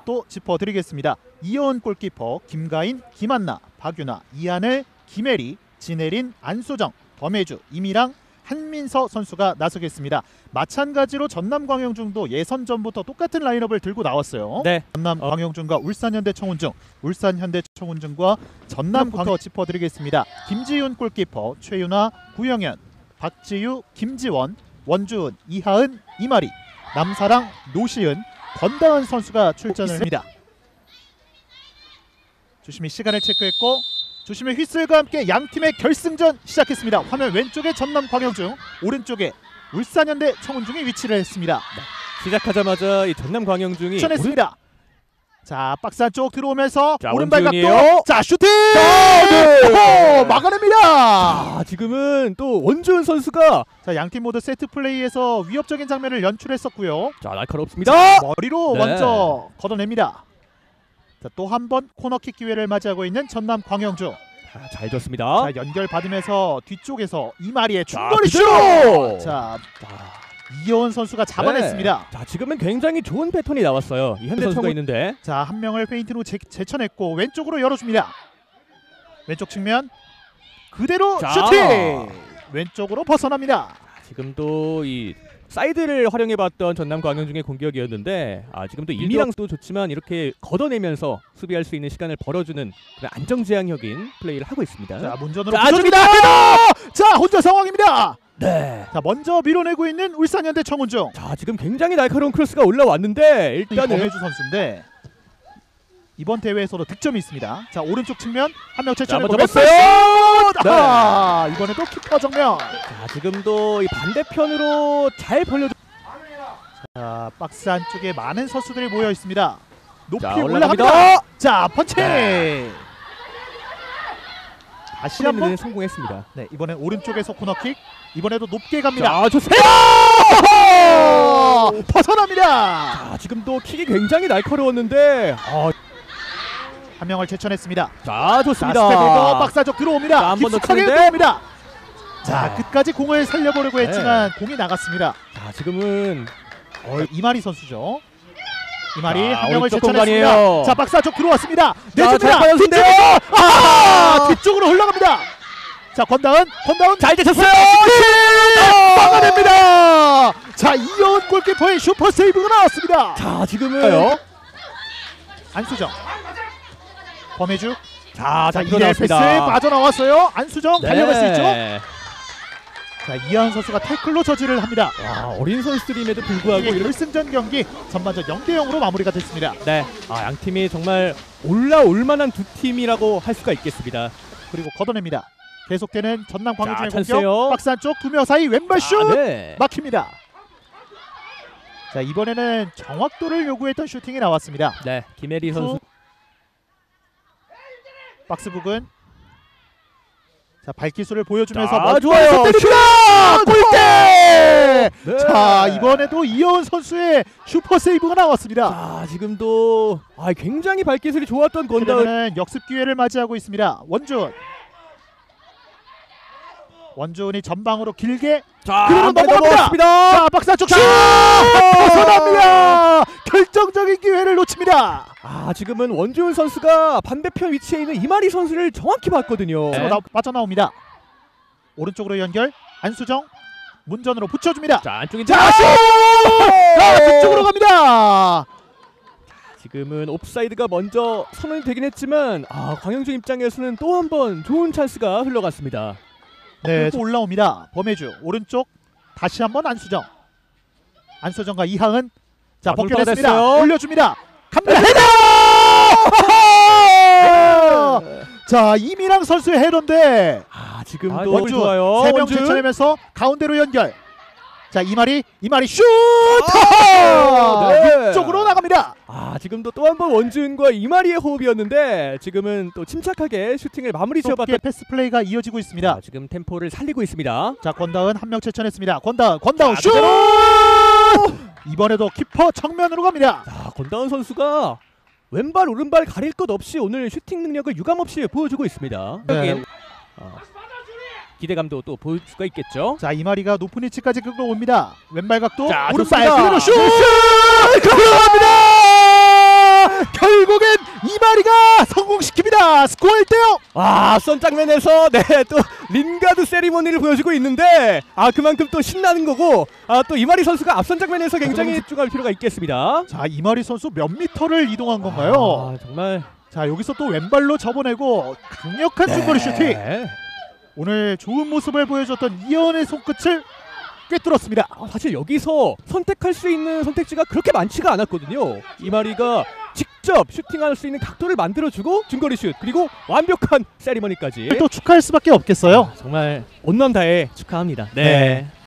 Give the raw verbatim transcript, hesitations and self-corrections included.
또 짚어드리겠습니다. 이여은 골키퍼, 김가인, 김한나, 박유나, 이하늘, 김혜리, 진혜린, 안소정, 범혜주, 이미랑, 한민서 선수가 나서겠습니다. 마찬가지로 전남 광영중도 예선전부터 똑같은 라인업을 들고 나왔어요. 네. 전남 어. 광영중과 울산현대청운중, 울산현대청운중과 전남광부터 짚어드리겠습니다. 김지윤 골키퍼, 최윤아, 구영현, 박지유, 김지원, 원주은, 이하은, 이마리, 남사랑, 노시은, 권다은 선수가 출전을 합니다. 조심히 시간을 체크했고 조심히 휘슬과 함께 양팀의 결승전 시작했습니다. 화면 왼쪽에 전남 광영중, 오른쪽에 울산현대 청운중이 위치를 했습니다. 네. 시작하자마자 이 전남 광영중이 출전했습니다. 자, 박스 안쪽 들어오면서 자, 오른발 원지훈이에요. 각도. 자, 슈팅! 네. 오, 막아냅니다. 아, 지금은 또 원주은 선수가 자, 양팀 모두 세트 플레이에서 위협적인 장면을 연출했었고요. 자, 날카롭습니다. 머리로 네. 먼저 걷어냅니다. 자, 또 한 번 코너킥 기회를 맞이하고 있는 전남 광영중. 자, 잘 줬습니다. 자, 연결 받으면서 뒤쪽에서 이마리의 자, 중거리 슛! 그대로! 자, 자, 이여은 선수가 잡아냈습니다. 네. 자, 지금은 굉장히 좋은 패턴이 나왔어요. 이 현대 선수가 있는데. 자, 한 명을 페인트로 제, 제쳐냈고 왼쪽으로 열어줍니다. 왼쪽 측면 그대로 자. 슈팅! 왼쪽으로 벗어납니다. 자, 지금도 이 사이드를 활용해봤던 전남 광영중의 공격이었는데 아, 지금도 이미랑도 좋지만 이렇게 걷어내면서 수비할 수 있는 시간을 벌어주는 그런 안정지향적인 플레이를 하고 있습니다. 자, 문전으로 자, 붙여줍니다. 자, 혼자 상황입니다. 네. 자, 먼저 밀어내고 있는 울산현대 청운중. 자, 지금 굉장히 날카로운 크로스가 올라왔는데 일단은 범혜주 선수인데 이번 대회에서도 득점이 있습니다. 자, 오른쪽 측면 한 명 자, 제쳐내고 한번 왼발 슛! 네. 아, 이번에도 키퍼 정면. 자, 지금도 이 반대편으로 잘 벌려줘. 자, 박스 안쪽에 많은 선수들이 모여 있습니다. 높이 자, 올라갑니다. 올라갑니다. 자, 펀치. 네. 다시 한번. 성공했습니다. 네, 이번엔 오른쪽에서 코너킥. 이번에도 높게 갑니다. 자, 좋습니다. 벗어납니다. 자, 지금도 킥이 굉장히 날카로웠는데 아, 한 명을 제쳐냈습니다. 자, 좋습니다. 자, 스텝에서 박스 안쪽 들어옵니다. 자, 한번더 깊숙하게 치는데. 들어옵니다. 자, 네. 끝까지 공을 살려보려고 네. 했지만 공이 나갔습니다. 자, 지금은 어, 이마리 선수죠. 이마리 자, 한 명을 오른쪽 제쳐냈습니다. 공간이에요. 자, 박스 안쪽 들어왔습니다. 자, 내줍니다. 잘 빠졌는데요. 뒤쪽에서 아, 뒤쪽으로 흘러갑니다. 자, 권다은, 권다은 잘 되셨어요. 막아냅니다. 자, 이여은 골키퍼의 슈퍼 세이브가 나왔습니다. 자, 지금은 안수정, 범혜주. 자, 자, 잘 이대 패스 일어났습니다. 빠져나왔어요. 안수정 네. 달려갈 수 있죠. 자, 이하은 선수가 태클로 저지를 합니다. 와, 어린 선수들임에도 불구하고 이게 이렇게 결승전 경기 전반전 영 대 영으로 마무리가 됐습니다. 네, 아, 양 팀이 정말 올라올 만한 두 팀이라고 할 수가 있겠습니다. 그리고 걷어냅니다. 계속되는 전남 광주의 자, 공격. 찬스예요. 박스 안쪽 두 명 사이 왼발 슛 아, 네. 막힙니다. 자, 이번에는 정확도를 요구했던 슈팅이 나왔습니다. 네, 김혜리 선수. 박스 부근. 자, 발기술을 보여주면서 자, 먼 좋아요. 거리에서 때립니다. 골대. 네. 자, 이번에도 이여은 선수의 슈퍼 세이브가 나왔습니다. 자, 지금도 아, 굉장히 발기술이 좋았던 권다은. 그러면 역습 기회를 맞이하고 있습니다. 원주은. 원주은이 전방으로 길게 자, 그대로 한번 넘어갑니다. 넘어갔습니다. 자, 박스 안쪽 슛! 벗어납니다. 결정적인 기회를 놓칩니다. 아, 지금은 원주은 선수가 반대편 위치에 있는 이마리 선수를 정확히 봤거든요. 네. 나, 빠져나옵니다. 오른쪽으로 연결. 안수정 문전으로 붙여줍니다. 자, 안쪽에 자, 슛! 자, 뒤쪽으로 갑니다. 지금은 옵사이드가 먼저 선언이 되긴 했지만 아, 광영중 입장에서는 또 한 번 좋은 찬스가 흘러갔습니다. 네, 또 올라옵니다. 범혜주 오른쪽 다시 한번 안수정. 안수정과 이하은. 자, 아, 벗겨냈습니다. 돌파가 올려줍니다. 갑니다. 헤더! 네. 자, 이미랑 선수의 헤더인데 아, 지금도 아, 원주 좋아요. 세 명 원준. 제쳐내면서 가운데로 연결. 자, 이마리 이마리 슛! 아, 네. 위쪽으로 나갑니다. 아, 지금도 또 한 번 원준과 이마리의 호흡이었는데 지금은 또 침착하게 슈팅을 마무리 지어봤던. 높게 패스 플레이가 이어지고 있습니다. 아, 지금 템포를 살리고 있습니다. 자, 권다은 한 명 제쳐냈습니다. 권다은 권다은 자, 슛! 그대로! 이번에도 키퍼 정면으로 갑니다. 자, 권다은 선수가 왼발 오른발 가릴 것 없이 오늘 슈팅 능력을 유감없이 보여주고 있습니다. 네. 여긴 어, 기대감도 또 보일 수가 있겠죠. 자, 이마리가 높은 위치까지 끌어옵니다. 왼발 각도 자, 오른발 좋습니다. 그대로 슛! 슛! 들어갑니다. 자, 스코어 일 대 영. 아, 앞선 장면에서 네, 또 링가드 세리머니를 보여주고 있는데 아, 그만큼 또 신나는 거고 아, 또 이마리 선수가 앞선 장면에서 굉장히 집중할 필요가 있겠습니다. 자, 이마리 선수 몇 미터를 이동한 건가요? 아, 정말 자, 여기서 또 왼발로 접어내고 강력한 중거리 슈팅. 네. 오늘 좋은 모습을 보여줬던 이현의 손끝을 꿰뚫었습니다. 아, 사실 여기서 선택할 수 있는 선택지가 그렇게 많지가 않았거든요. 이마리가 직접 슈팅할 수 있는 각도를 만들어주고 중거리 슛 그리고 완벽한 세리머니까지 또 축하할 수밖에 없겠어요. 정말 온맘 다해 축하합니다. 네. 네.